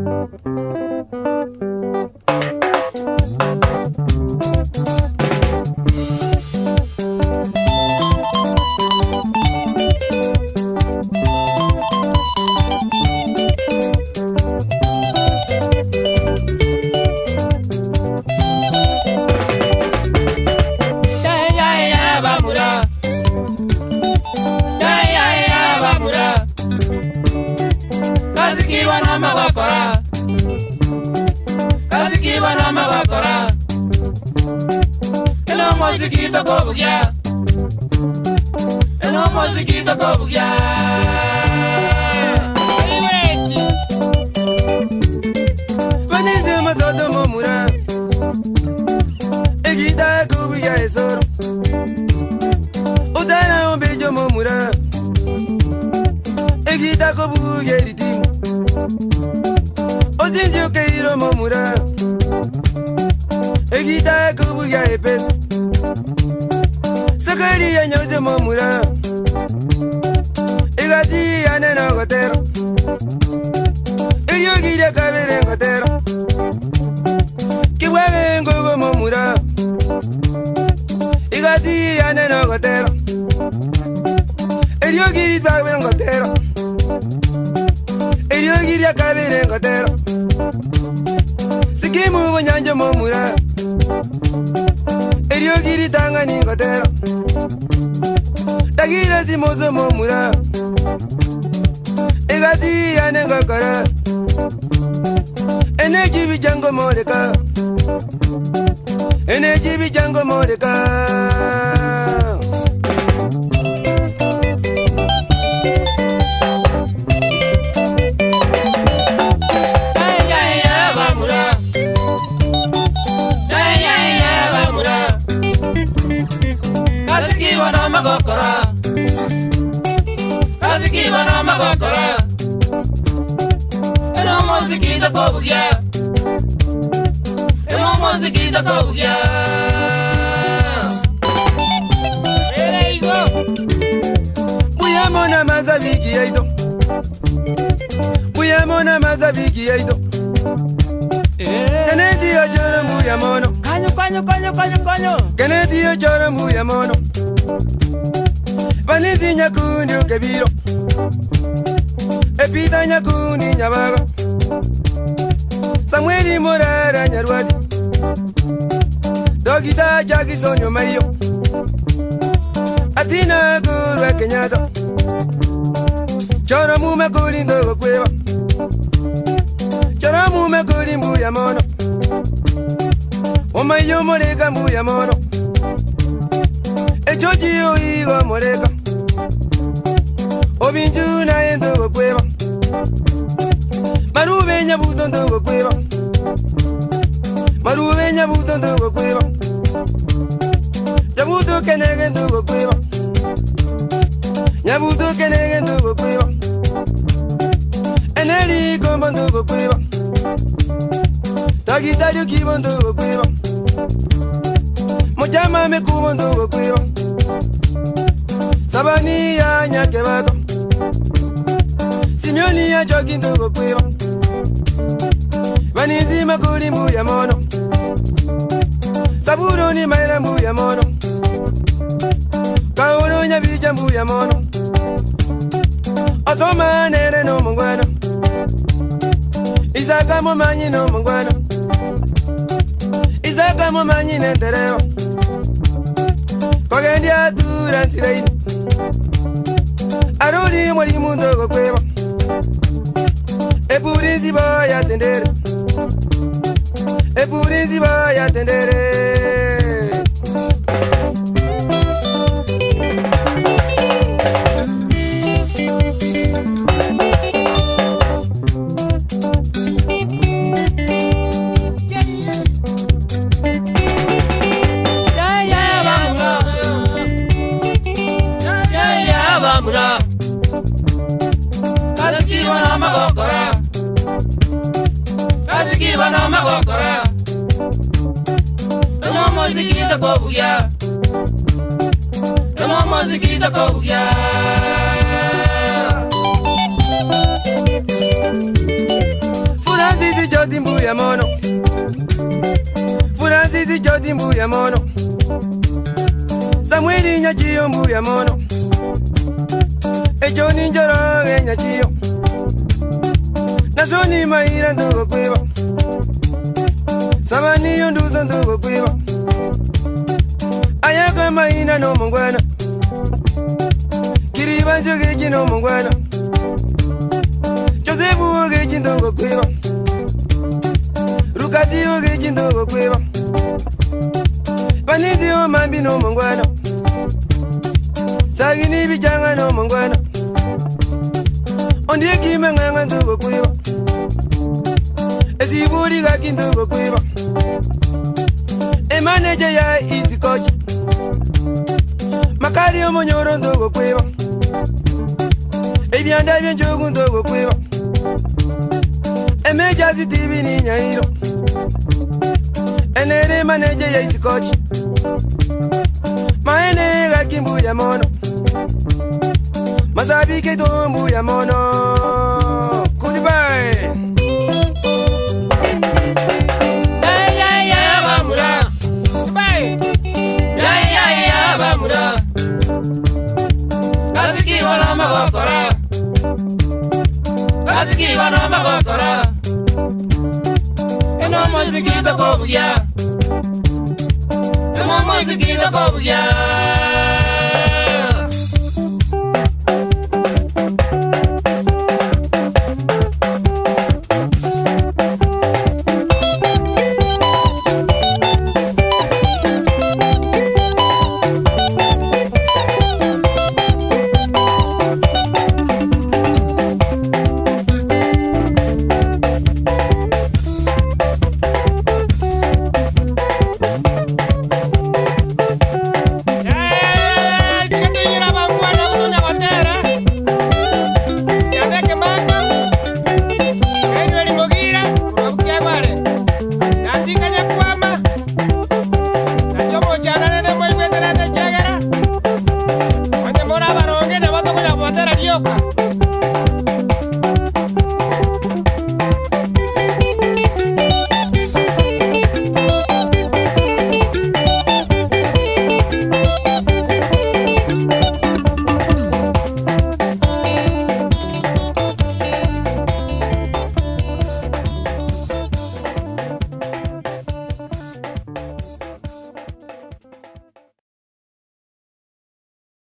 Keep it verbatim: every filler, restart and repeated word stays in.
Mozikito kobugia, eno mozikito kobugia. Vanize mazodo momura, egida kobugia esor. Udana ombejo momura, egida kobugia eritim. Ozinjo keiro momura, egida kobugia epes. Sakari ya nyoze momura, igati ya nena gotero, iyo gire kabere gotero, kiwewe ngogo momura, igati ya nena gotero, iyo gire kabere gotero, iyo gire kabere gotero, sikimu banyanje momura, iyo gire tanga ni gotero. Tagira si mozo momura, egati ane gakara, energy bichango moreka, energy bichango moreka. Ay ay ay bamura, ay ay ay bamura, kasiki wana magokora. Kibana magokora, eno mozikito kobugia, eno mozikito kobugia. There you go. Buya mona mazabiki aido, buya mona mazabiki aido. Kennedy ojora buya mono, kanyo kanyo kanyo kanyo kanyo. Kennedy ojora buya mono. Vanizi nyakundi ukebiro, epita nyakundi nyabaga, Samueli morara nyarwadi, Dogita jagi sonyo mayo, Atina gurwe kenyata, Chora mume kuli ndogo kwewa, Chora mume kuli mbuya mono, Omayo moreka mbuya mono, Echochi oigo moreka, Obinju na endo kweba, Marube nyabuto ndo kweba, Marube nyabuto ndo kweba, Nyabuto kenege ndo kweba, Nyabuto kenege ndo kweba, Eneli kombo ndo kweba, Tagitario kibo ndo kweba, Mojama mekubo ndo kweba, Sabani ya nyakebato, Simeoni ya jogi ndo kweba, Vanizi makuli mbuya mono, Saburo ni maira mbuya mono, Kaono nyabija mbuya mono, Otoma nere no mongwana, Isaka momanyi no mongwana, Isaka momanyi nenderewa, Kogendia dura nsiraini, Arudi mwali mundo kweba, Epurizi ba ya tendere, Epurizi ba ya tendere. Kibana magokora, kasi kibana magokora, eno mozikito kobugia, eno mozikito kobugia. Furanzi mbuya mono Francis Jodi mbuya mono Samuel Nyachiyo mbuya mono Echoni Njoroge Nyachiyo Nasoni Maira ndugo kwiba Sabani yonduzo ndugo kwiba Ayako Maina no mongwana Kiriba njogechi no mongwana Josefu ogechi ndugo kwiba Rukati ogechi ndugo kwiba Paniti o mambi no mongwana Sagini bichanga no mongwana Ondie kime nganga ndugo kwiba Eziburi gaki ndugo kwiba E manager ya easy coach Makari o monyoro ndugo kwiba E bianda bienjogu ndugo kwiba E mejazi T V ni nyairo Enere manager ya easy coach Maene gaki mbuya mono Masabi ke to mbuya mono Goodbye. Ya ya ya bamura. Goodbye. Ya ya ya bamura. Kasiki wana magokora. Kasiki wana magokora. Eno muziki to kobuya. Eno muziki to kobuya.